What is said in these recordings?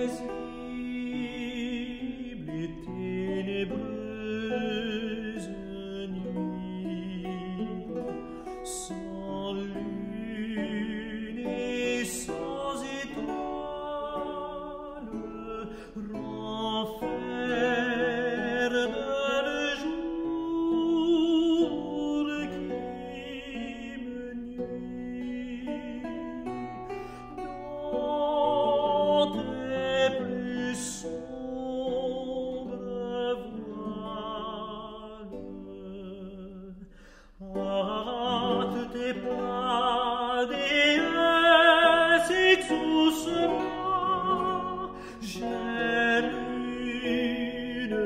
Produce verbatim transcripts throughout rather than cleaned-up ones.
paisible et ténébreuse nuit, sans lune et sans étoiles, renferme le jour qui me nuit. Dans tes plus sombres voiles, hâte tes pas, déesse, exauce-moi. J'ai une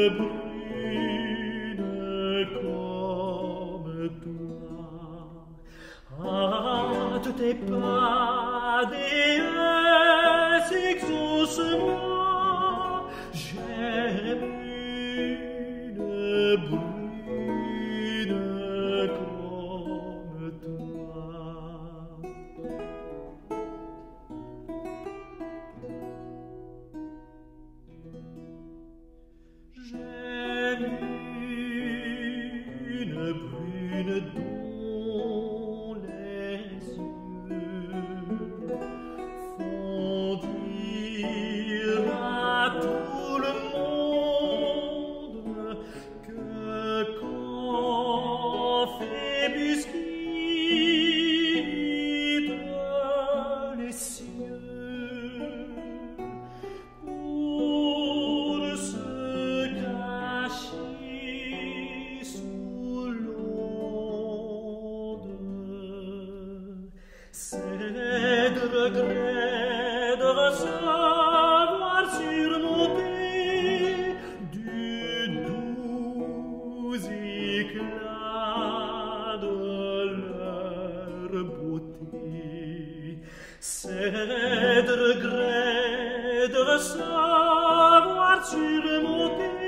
brune comme toi. Hâte tes pas, déesse, exauce-moi. J'aime une brune comme toi. J'aime une brune dont les yeux font dire à tout le monde que quand Phébus quitte les cieux pour se cacher sous l'onde, c'est de regret de recevoir surmonté du doux éclat de leur beauté. C'est de regret de recevoir surmonté